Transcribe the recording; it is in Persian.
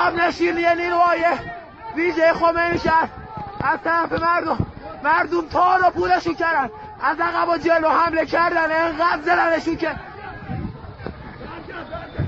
عقب نشینی نیروهای ویژه خمینی شهر از طرف مردم تار و پولشون کردن، از عقب و جلو حمله کردن، انقدر زدنشون که